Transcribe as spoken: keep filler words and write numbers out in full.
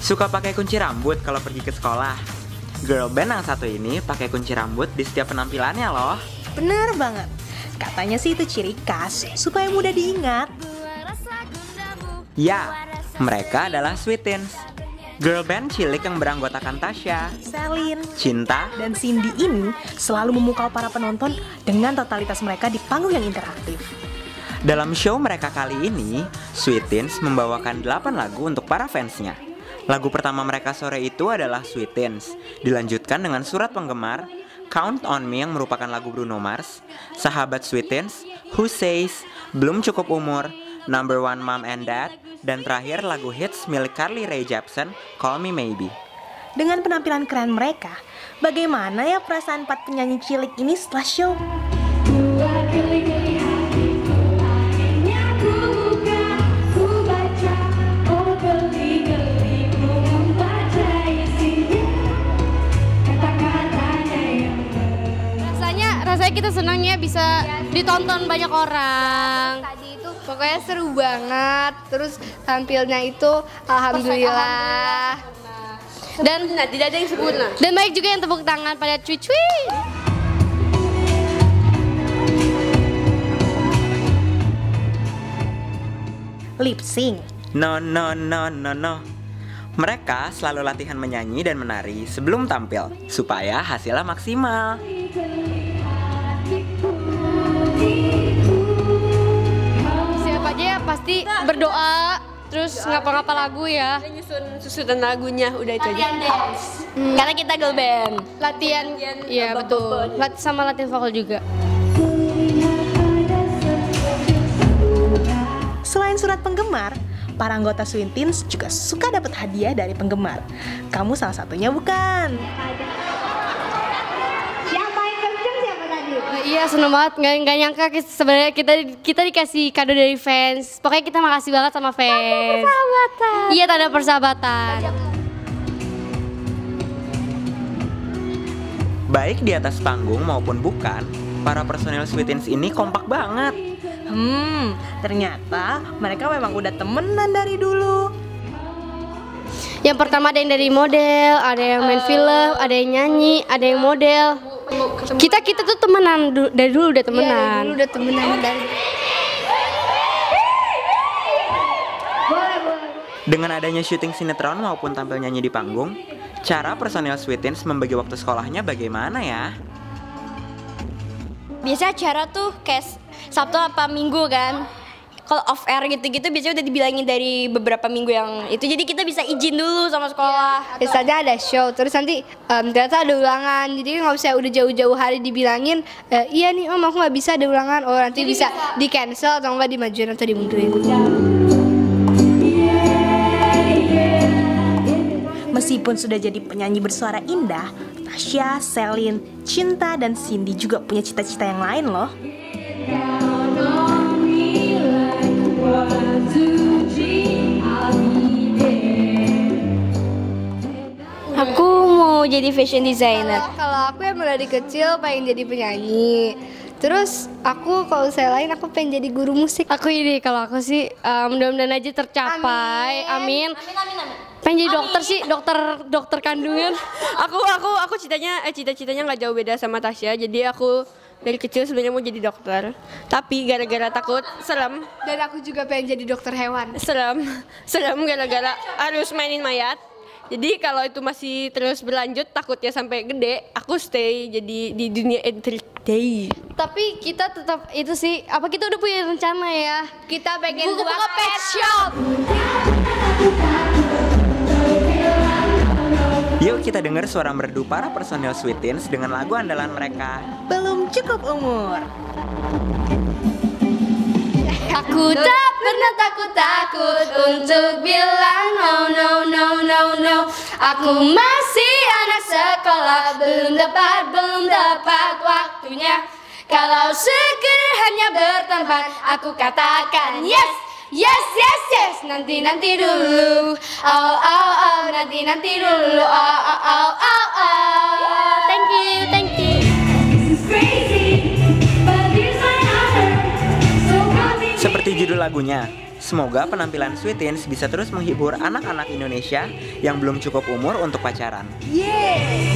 suka pakai kunci rambut kalau pergi ke sekolah. Girl band yang satu ini pakai kunci rambut di setiap penampilannya loh. Bener banget. Katanya sih itu ciri khas supaya mudah diingat. Ya, mereka adalah Sweet Teens. Girl band cilik yang beranggotakan Tasya, Celine, Cinta, dan Cindy ini selalu memukau para penonton dengan totalitas mereka di panggung yang interaktif. Dalam show mereka kali ini, Sweet Teens membawakan delapan lagu untuk para fansnya. Lagu pertama mereka sore itu adalah Sweet Teens, dilanjutkan dengan Surat Penggemar, Count on Me yang merupakan lagu Bruno Mars, Sahabat Sweet Teens, Who Says, Belum Cukup Umur, Number One Mom and Dad, dan terakhir lagu hits milik Carly Rae Jepsen, Call Me Maybe. Dengan penampilan keren mereka, bagaimana ya perasaan empat penyanyi cilik ini setelah show? Rasanya, rasanya kita senangnya bisa ditonton banyak orang. Pokoknya seru banget, terus tampilnya itu alhamdulillah. Dan Nah, tidak ada yang sempurna. dan baik juga yang tepuk tangan pada cuy-cuy. Lip sync. No, no, no, no, no. Mereka selalu latihan menyanyi dan menari sebelum tampil, supaya hasilnya maksimal. Siapa aja ya pasti berdoa, terus ngapa-ngapa lagu ya. Nyusun susunan lagunya, udah itu aja. Hmm. Karena kita girl band. Latihan, iya betul. Lat sama latihan vokal juga. Selain surat penggemar, para anggota Sweet Teens juga suka dapat hadiah dari penggemar. Kamu salah satunya bukan? Iya seneng banget, nggak nggak nyangka ki- sebenarnya kita kita dikasih kado dari fans. Pokoknya kita makasih banget sama fans. Tanda persahabatan. Iya tanda persahabatan. Baik di atas panggung maupun bukan, para personil Sweet Teens ini kompak banget. Hmm, ternyata mereka memang udah temenan dari dulu. Yang pertama ada yang dari model, ada yang main film, ada yang nyanyi, ada yang model. Kita kita tuh temenan du- dari dulu udah temenan. Dulu udah temenan dan Dengan adanya syuting sinetron maupun tampil nyanyi di panggung, cara personil Sweet Teens membagi waktu sekolahnya bagaimana ya? Biasa acara tuh kayak Sabtu apa Minggu kan. Kalau off air gitu-gitu biasanya udah dibilangin dari beberapa minggu yang itu. Jadi kita bisa izin dulu sama sekolah. biasanya ada show, terus nanti em, ternyata ada ulangan. Jadi nggak usah udah jauh-jauh hari dibilangin, "Eh, iya nih om aku nggak bisa ada ulangan." Oh nanti bisa, di cancel atau nggak dimajuin atau dimundurin. Meskipun sudah jadi penyanyi bersuara indah, Tasya, Celine, Cinta, dan Cindy juga punya cita-cita yang lain loh. Aku mau jadi fashion designer. Kalau aku yang dari kecil pengen jadi penyanyi. Terus aku kalau saya lain aku pengen jadi guru musik. Aku ini kalau aku sih eh, mudah-mudahan aja tercapai. Amin. Pengen jadi dokter sih, dokter dokter kandungan. Aku aku aku citanya eh cita-citanya nggak jauh beda sama Tasya. Jadi aku dari kecil sebenarnya mau jadi dokter. Tapi gara-gara takut serem. Dan aku juga pengen jadi dokter hewan. Serem, serem gara-gara harus mainin mayat. Jadi kalau itu masih terus berlanjut takutnya sampai gede, aku stay jadi di dunia entertain. Tapi kita tetap itu sih, apa kita udah punya rencana ya? Kita pengen Buka- buka buka pet shop. Yuk kita dengar suara merdu para personil Sweet Teens dengan lagu andalan mereka. Belum cukup umur. Aku tak pernah takut-takut untuk bilang no no no no no. Aku masih anak sekolah, belum dapat belum dapat waktunya. Kalau sekedar hanya berteman, aku katakan yes. Yes, yes, yes, nanti nanti dulu. Oh, oh, oh, nanti nanti dulu. Oh, oh, oh, oh, oh. Thank you, thank you. Seperti judul lagunya. Semoga penampilan Sweeteens bisa terus menghibur anak-anak Indonesia yang belum cukup umur untuk pacaran. Yeay!